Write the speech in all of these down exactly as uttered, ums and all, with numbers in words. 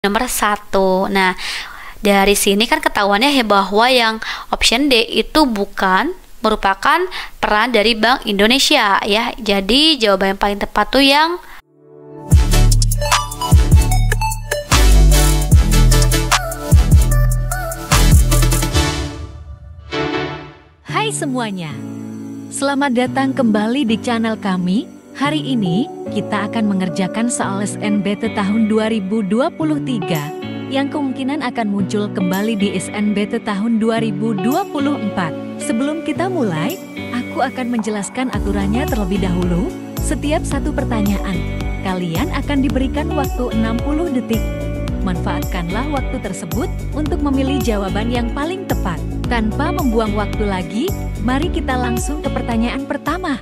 nomor satu. Nah, dari sini kan ketahuannya ya bahwa yang option D itu bukan merupakan peran dari Bank Indonesia ya. Jadi jawaban yang paling tepat tuh yang Hai semuanya, selamat datang kembali di channel kami. Hari ini kita akan mengerjakan soal S N B T tahun dua ribu dua puluh tiga yang kemungkinan akan muncul kembali di S N B T tahun dua ribu dua puluh empat. Sebelum kita mulai, aku akan menjelaskan aturannya terlebih dahulu. Setiap satu pertanyaan, kalian akan diberikan waktu enam puluh detik. Manfaatkanlah waktu tersebut untuk memilih jawaban yang paling tepat. Tanpa membuang waktu lagi, mari kita langsung ke pertanyaan pertama.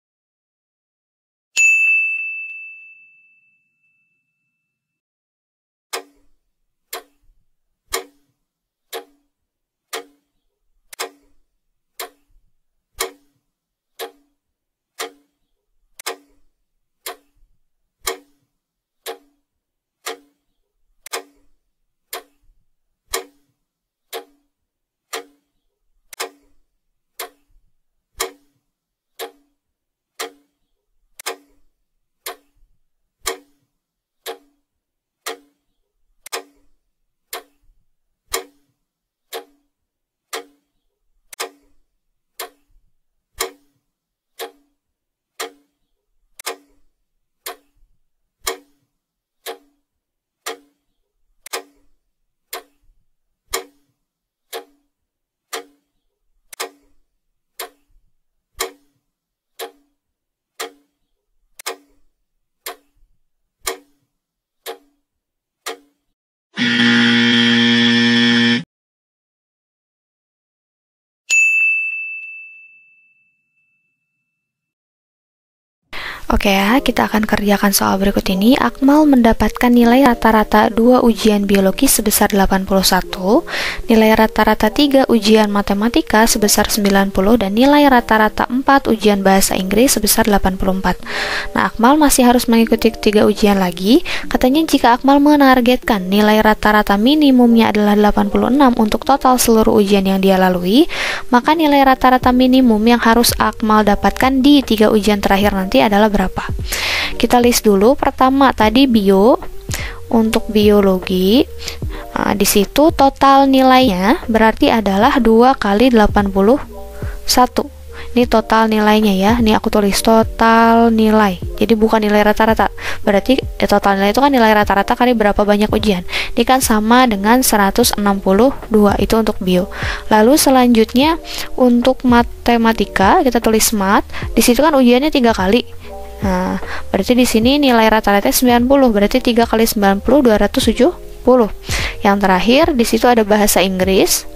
Oke ya, kita akan kerjakan soal berikut ini. Akmal mendapatkan nilai rata-rata dua ujian biologi sebesar delapan puluh satu, nilai rata-rata tiga ujian matematika sebesar sembilan puluh, dan nilai rata-rata empat ujian bahasa Inggris sebesar delapan puluh empat. Nah, Akmal masih harus mengikuti tiga ujian lagi. Katanya jika Akmal menargetkan nilai rata-rata minimumnya adalah delapan puluh enam untuk total seluruh ujian yang dia lalui, maka nilai rata-rata minimum yang harus Akmal dapatkan di tiga ujian terakhir nanti adalah berapa? Kita list dulu. Pertama tadi bio. Untuk biologi, nah, di situ total nilainya berarti adalah dua kali delapan puluh satu. Ini total nilainya ya. Ini aku tulis total nilai. Jadi bukan nilai rata-rata. Berarti ya, total nilai itu kan nilai rata-rata kali berapa banyak ujian. Ini kan sama dengan seratus enam puluh dua. Itu untuk bio. Lalu selanjutnya untuk matematika kita tulis mat. Di situ kan ujiannya tiga kali. Nah, berarti di sini nilai rata-rata sembilan puluh, berarti tiga kali sembilan puluh, dua ratus tujuh puluh. Yang terakhir, di situ ada bahasa Inggris.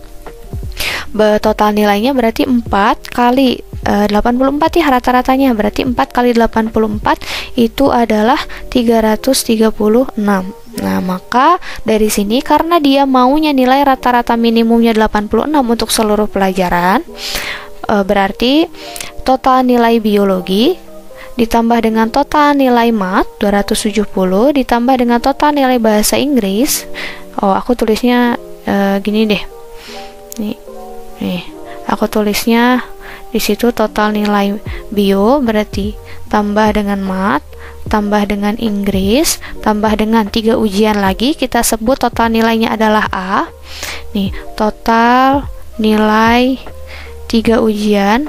Total nilainya berarti empat kali e, delapan puluh empat ya rata-ratanya. Berarti empat kali delapan puluh empat itu adalah tiga ratus tiga puluh enam. Nah, maka dari sini karena dia maunya nilai rata-rata minimumnya delapan puluh enam untuk seluruh pelajaran, e, berarti total nilai biologi ditambah dengan total nilai mat dua ratus tujuh puluh ditambah dengan total nilai bahasa Inggris. Oh, aku tulisnya uh, gini deh. Nih. Nih, aku tulisnya di situ total nilai bio berarti tambah dengan mat tambah dengan Inggris tambah dengan tiga ujian lagi, kita sebut total nilainya adalah A. Nih, total nilai tiga ujian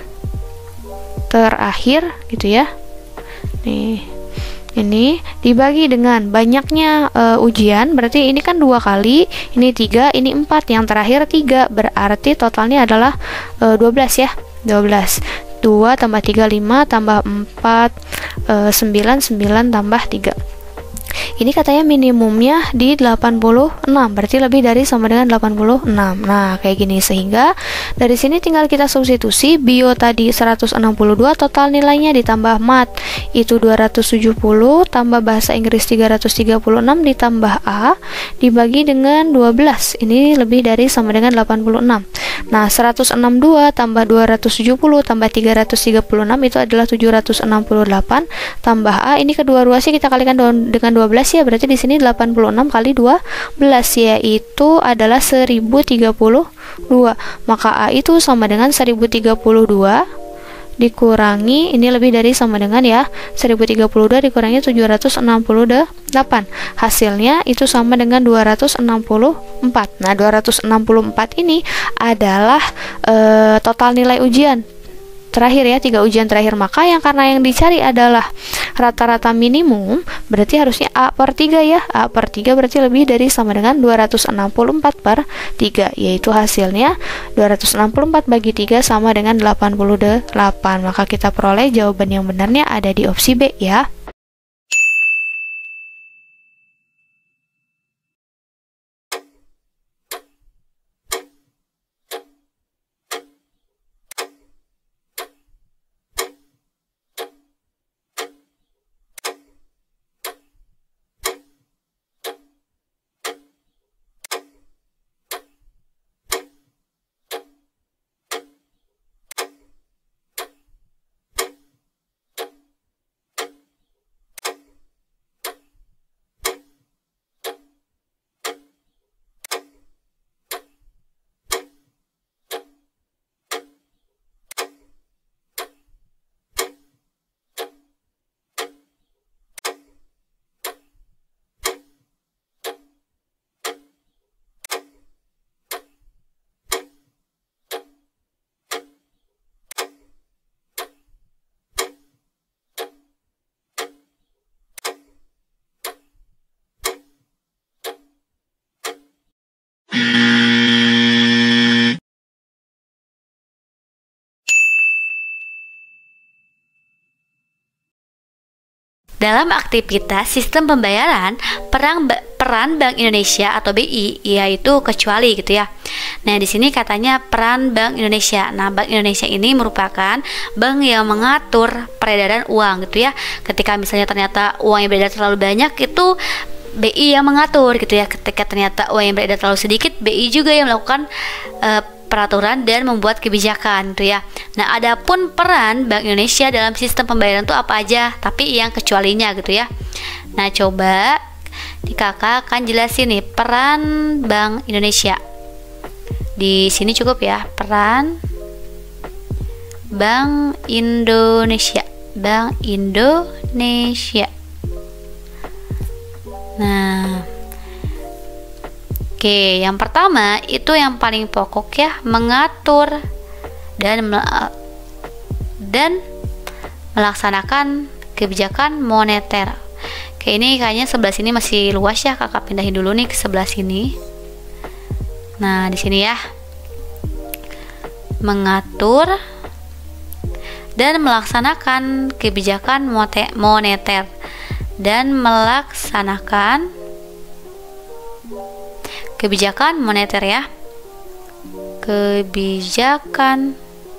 terakhir gitu ya. Nih, ini dibagi dengan banyaknya uh, ujian, berarti ini kan dua kali, ini tiga, ini empat, yang terakhir tiga, berarti totalnya adalah uh, dua belas ya, dua belas. dua tambah tiga, lima, tambah empat, uh, sembilan, sembilan tambah tiga. Ini katanya minimumnya di delapan puluh enam, berarti lebih dari sama dengan delapan puluh enam. Nah, kayak gini, sehingga dari sini tinggal kita substitusi. Bio tadi seratus enam puluh dua, total nilainya ditambah mat itu dua ratus tujuh puluh, tambah bahasa Inggris tiga ratus tiga puluh enam, ditambah A dibagi dengan dua belas. Ini lebih dari sama dengan delapan puluh enam. Nah, seratus enam puluh dua tambah dua ratus tujuh puluh tambah tiga ratus tiga puluh enam itu adalah tujuh ratus enam puluh delapan tambah A, ini kedua ruasnya kita kalikan dengan dua belas ya, berarti di sini delapan puluh enam kali dua belas yaitu adalah seribu tiga puluh dua. Maka A itu sama dengan seribu tiga puluh dua dikurangi, ini lebih dari sama dengan ya, seribu tiga puluh dua dikurangi tujuh ratus enam puluh delapan. Hasilnya itu sama dengan dua ratus enam puluh empat. Nah, dua ratus enam puluh empat ini adalah e, total nilai ujian terakhir ya, tiga ujian terakhir. Maka yang karena yang dicari adalah rata-rata minimum, berarti harusnya A per tiga ya. A per tiga berarti lebih dari sama dengan dua ratus enam puluh empat per tiga, yaitu hasilnya dua ratus enam puluh empat bagi tiga sama dengan delapan puluh delapan. Maka kita peroleh jawaban yang benarnya ada di opsi B ya. Dalam aktivitas sistem pembayaran, peran, peran Bank Indonesia atau B I yaitu kecuali gitu ya. Nah, di sini katanya peran Bank Indonesia. Nah, Bank Indonesia ini merupakan bank yang mengatur peredaran uang gitu ya. Ketika misalnya ternyata uang yang beredar terlalu banyak, itu B I yang mengatur gitu ya. Ketika ternyata uang yang beredar terlalu sedikit, B I juga yang melakukan uh, peraturan dan membuat kebijakan gitu ya. Nah, adapun peran Bank Indonesia dalam sistem pembayaran itu apa aja, tapi yang kecualinya gitu ya. Nah, coba di kakak akan jelasin nih peran Bank Indonesia. Di sini cukup ya, peran Bank Indonesia. Bank Indonesia. Nah, oke, yang pertama itu yang paling pokok ya, mengatur dan dan melaksanakan kebijakan moneter. Oke, ini kayaknya sebelah sini masih luas ya, kakak pindahin dulu nih ke sebelah sini. Nah, di sini ya, mengatur dan melaksanakan kebijakan moneter dan melaksanakan kebijakan moneter ya, kebijakan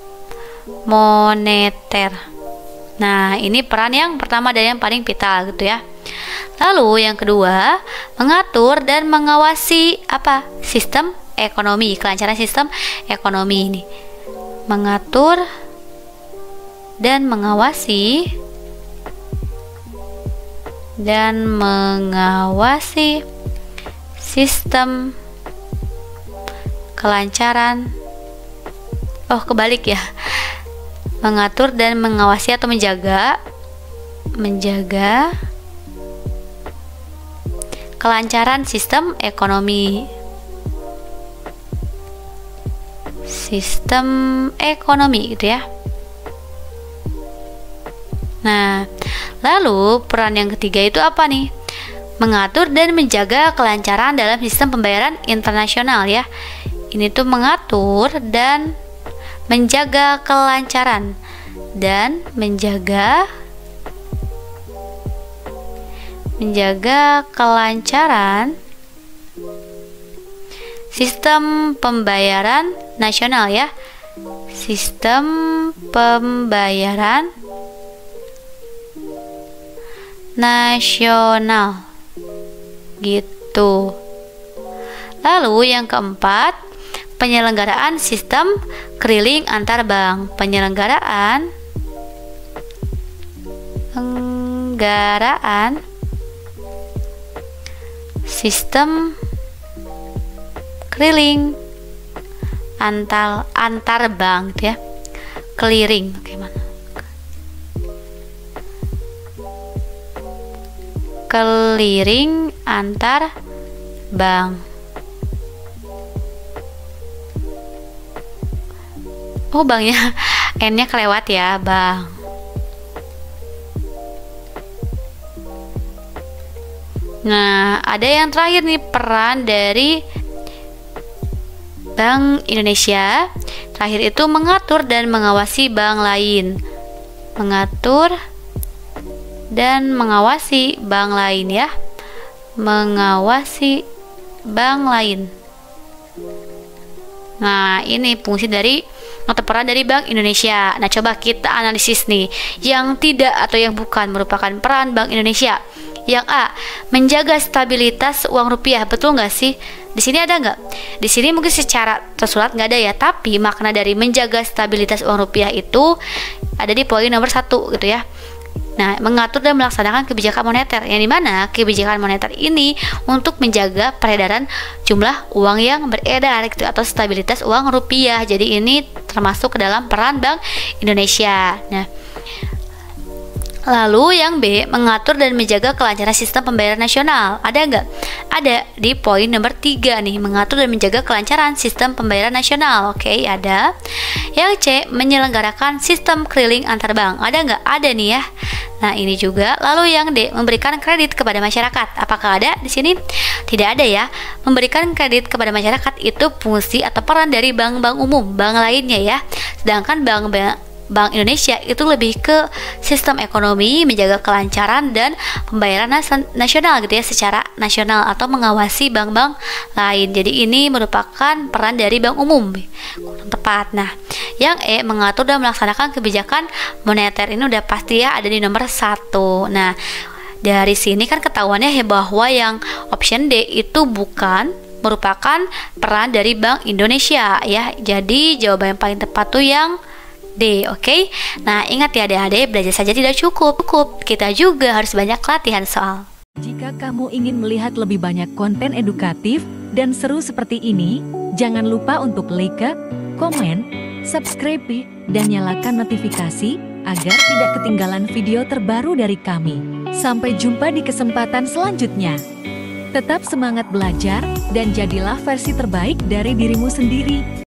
moneter. Nah, ini peran yang pertama dan yang paling vital gitu ya. Lalu yang kedua, mengatur dan mengawasi apa? Sistem ekonomi, kelancaran sistem ekonomi ini. Mengatur dan mengawasi dan mengawasi sistem kelancaran. Oh, kebalik ya. Mengatur dan mengawasi atau menjaga menjaga kelancaran sistem ekonomi. Sistem ekonomi gitu ya. Nah, lalu peran yang ketiga itu apa nih? Mengatur dan menjaga kelancaran dalam sistem pembayaran internasional ya. Ini tuh mengatur dan menjaga kelancaran dan menjaga menjaga kelancaran sistem pembayaran nasional ya. Sistem pembayaran nasional gitu. Lalu yang keempat, penyelenggaraan sistem keliling antar bank. Penyelenggaraan Penyelenggaraan sistem keliling antar antar bank gitu ya. Clearing bagaimana? Clearing antar bank. Oh, banknya N-nya kelewat ya, bank. Nah, ada yang terakhir nih, peran dari Bank Indonesia. Terakhir itu mengatur dan mengawasi bank lain. Mengatur dan mengawasi bank lain ya. Mengawasi bank lain. Nah, ini fungsi dari atau peran dari Bank Indonesia. Nah, coba kita analisis nih, yang tidak atau yang bukan merupakan peran Bank Indonesia. Yang A, menjaga stabilitas uang rupiah. Betul nggak sih? Di sini ada nggak? Di sini mungkin secara tersurat nggak ada ya, tapi makna dari menjaga stabilitas uang rupiah itu ada di poin nomor satu gitu ya. Nah, mengatur dan melaksanakan kebijakan moneter, yang dimana kebijakan moneter ini untuk menjaga peredaran jumlah uang yang beredar gitu, atau stabilitas uang rupiah. Jadi ini termasuk ke dalam peran Bank Indonesia. Nah, lalu yang B, mengatur dan menjaga kelancaran sistem pembayaran nasional. Ada nggak? Ada di poin nomor tiga nih, mengatur dan menjaga kelancaran sistem pembayaran nasional. Oke, ada. Yang C, menyelenggarakan sistem keliling antar bank. Ada nggak? Ada nih ya. Nah, ini juga. Lalu yang D, memberikan kredit kepada masyarakat. Apakah ada di sini? Tidak ada ya. Memberikan kredit kepada masyarakat itu fungsi atau peran dari bank-bank umum, bank lainnya ya. Sedangkan bank-bank Bank Indonesia itu lebih ke sistem ekonomi, menjaga kelancaran dan pembayaran nas- nasional gitu ya, secara nasional, atau mengawasi bank-bank lain. Jadi ini merupakan peran dari bank umum, kurang tepat. Nah, yang E, mengatur dan melaksanakan kebijakan moneter, ini udah pasti ya ada di nomor satu. Nah, dari sini kan ketahuannya ya bahwa yang option D itu bukan merupakan peran dari Bank Indonesia ya. Jadi jawaban yang paling tepat tuh yang D, oke? Okay? Nah, ingat ya adik-adik, belajar saja tidak cukup. Cukup, kita juga harus banyak latihan soal. Jika kamu ingin melihat lebih banyak konten edukatif dan seru seperti ini, jangan lupa untuk like, komen, subscribe, dan nyalakan notifikasi agar tidak ketinggalan video terbaru dari kami. Sampai jumpa di kesempatan selanjutnya. Tetap semangat belajar dan jadilah versi terbaik dari dirimu sendiri.